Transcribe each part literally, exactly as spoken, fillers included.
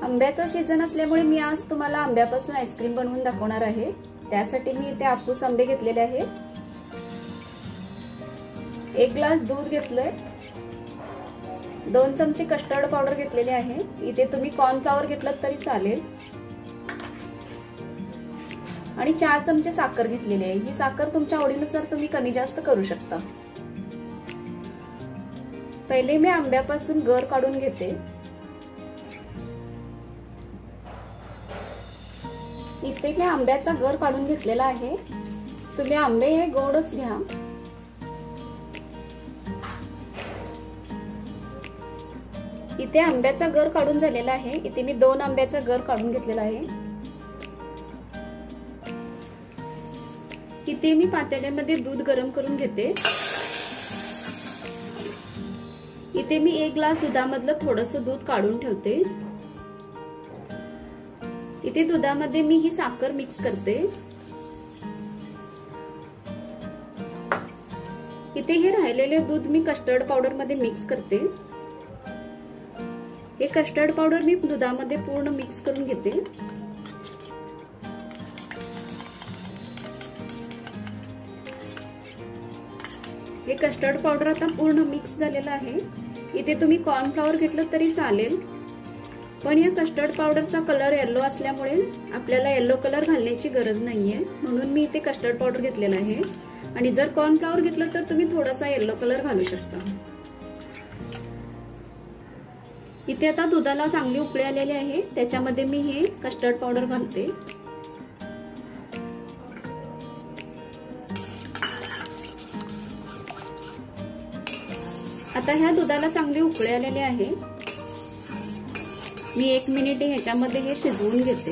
आंब्याचा सीजन असल्यामुळे मी आज तुम्हाला आंब्यापासून आईस्क्रीम बनवून दाखवणार आहे। त्यासाठी मी इथे हापूस आंबे घेतलेले आहेत। एक ग्लास दूध घेतलंय, दोन चमचे कस्टर्ड पावडर घेतलेले आहे। इथे तुम्ही कॉर्नफ्लॉवर घेतलं तरी चालेल आणि चार चमचे साखर घेतलेली आहे। ही साखर तुमच्या आवडीनुसार तुम्ही कमी जास्त करू शकता। पहिले मी आंब्यापासून गर काढून घेते। इथे मी आंब्याचा गर काढून घेतलेला आहे। तुम्ही आंबे हे गोडच घ्या। इथे आंब्याचा गर काढून झालेला आहे। इथे मी दोन आंब्याचा गर काढून घेतलेला आहे। इथे मी पातेल्यामध्ये दूध गरम करून घेते। इथे मी एक ग्लास दुधामधलं थोडंसं दूध काढून ठेवते। इथे दुधामध्ये मी ही साखर मिक्स करते। इथे हे राहिलेले दूध मी कस्टर्ड पावडर मध्ये मिक्स करते। हे कस्टर्ड पावडर मी दुधामध्ये पूर्ण मिक्स करून घेते। हे कस्टर्ड पावडर आता पूर्ण मिक्स झालेलं आहे। इथे तुम्ही कॉर्नफ्लॉवर घेतलं तरी चालेल, पण या कस्टर्ड पावडरचा कलर येलो असल्यामुळे आपल्याला येलो कलर घालण्याची गरज नाहीये, म्हणून मी इथे कस्टर्ड पावडर घेतलेला आहे। आणि जर कॉर्नफ्लॉवर घेतलं तर तुम्ही थोडासा येलो कलर घालू शकता। इथे आता दुधाला चांगली उकळी आलेली आहे, त्याच्यामध्ये मी हे कस्टर्ड पावडर घालते। आता ह्या दुधाला चांगली उकळी आलेली आहे। मी एक मिनिट ह्याच्यामध्ये हे शिजवून घेते।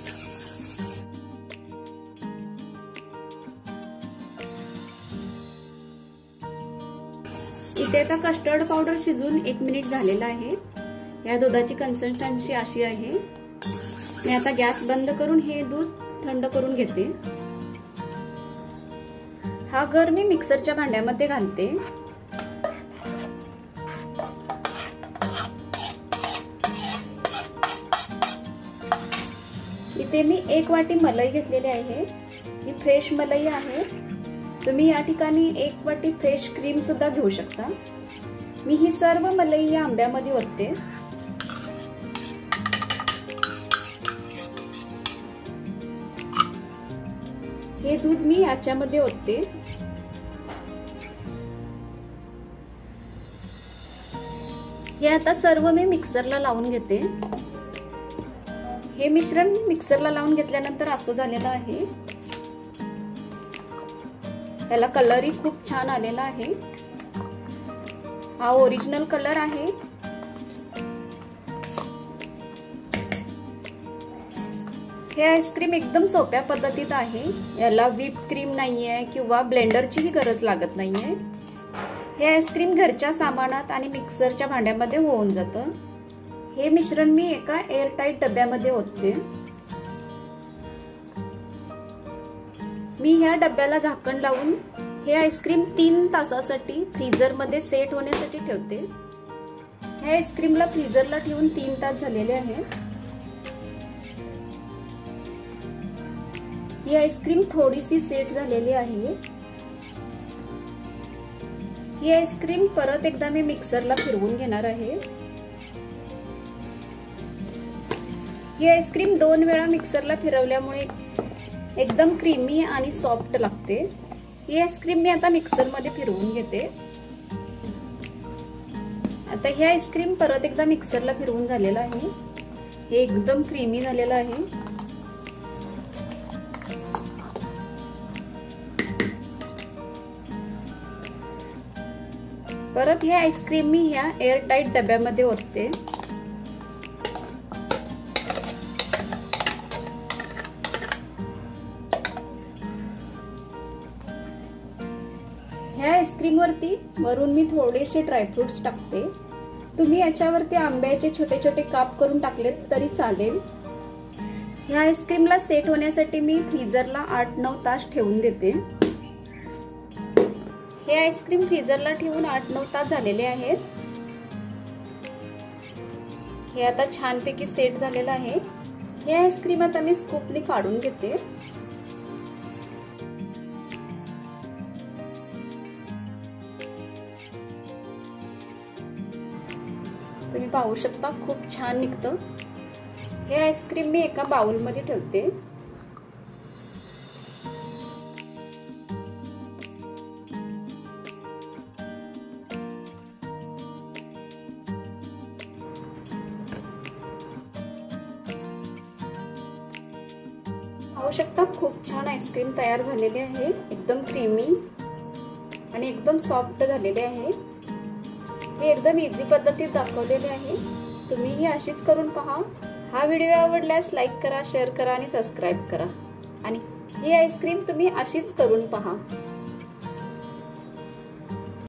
इथे आता कस्टर्ड पावडर शिजवून एक मिनिट झालेला आहे। या दुधाची कन्सिस्टन्सी अशी आहे। मी आता गॅस बंद करून हे दूध थंड करून घेते। हा गर मी मिक्सरच्या भांड्यामध्ये घालते। इथे मी एक वाटी मलाई घेतलेली आहे। ही फ्रेश मलाई आहे। तुम्ही या ठिकाणी एक वाटी फ्रेश क्रीम सुद्धा घेऊ शकता। मी ही सर्व मलाई या आंब्यामध्ये ओतते। हे दूध मी याच्यामध्ये ओतते। हे आता सर्व मी मिक्सरला लावून घेते। हे मिश्रण मिक्सरला लावून घेतल्यानंतर असं झालेलं आहे। त्याला कलरही खूप छान आलेला आहे। हा ओरिजिनल कलर आहे। हे आईस्क्रीम एकदम सोप्या पद्धतीत आहे। याला व्हिप क्रीम नाहीये किंवा ब्लेंडरचीही गरज लागत नाहीये। हे आईस्क्रीम घरच्या सामानात आणि मिक्सरच्या भांड्यामध्ये होऊन जातं। हे मिश्रण मी एका एअरटाईट डब्यामध्ये ओतते। मी ह्या डब्याला झाकण लावून हे आईस्क्रीम तीन तासासाठी फ्रीजर मध्ये सेट होण्यासाठी ठेवते। हे आईस्क्रीमला फ्रीजरला ठेवून तीन तास झालेले आहेत। ही आईस्क्रीम थोडीशी सेट झालेली आहे। ही आईस्क्रीम परत एकदा मी मिक्सरला फिरवून घेणार आहे। ही आईस्क्रीम दोन वेळा मिक्सरला फिरवल्यामुळे एकदम क्रीमी आणि सॉफ्ट लागते। ही आईस्क्रीम मी आता मिक्सर मध्ये फिरवून घेते। आता ही आईस्क्रीम परत एकदा मिक्सरला फिरवून झालेला आहे। हे एकदम क्रीमी झालेलं आहे। परत ही आईस्क्रीम मी ह्या एअरटाईट डब्यामध्ये ओतते। ह्या आईस्क्रीम वरती वरून मी थोडेसे ड्रायफ्रुट्स टाकते। तुम्ही याच्यावरती आंब्याचे छोटे छोटे काप करून टाकलेत तरी चालेल। ह्या आईस्क्रीमला सेट होण्यासाठी मी फ्रीजरला आठ नऊ तास ठेवून देते। हे आईस्क्रीम फ्रीजरला ठेवून आठ नऊ तास झालेले आहेत। हे आता छानपैकी सेट झालेलं आहे। हे आईस्क्रीम आता मी स्कूपने काढून घेते। तुम्ही पाहू शकता खूप छान निघतं। हे आईस्क्रीम मी एका बाउल मध्ये ठेवते। पाहू शकता खूप छान आईस्क्रीम तयार झालेले आहे। एकदम क्रीमी आणि एकदम सॉफ्ट झालेले आहे। हे एकदम इझी पद्धतीत दाखवलेले आहे। तुम्ही ही अशीच करून पहा। हा व्हिडिओ आवडल्यास लाईक करा, शेअर करा आणि सबस्क्राईब करा आणि ही आईस्क्रीम तुम्ही अशीच करून पहा।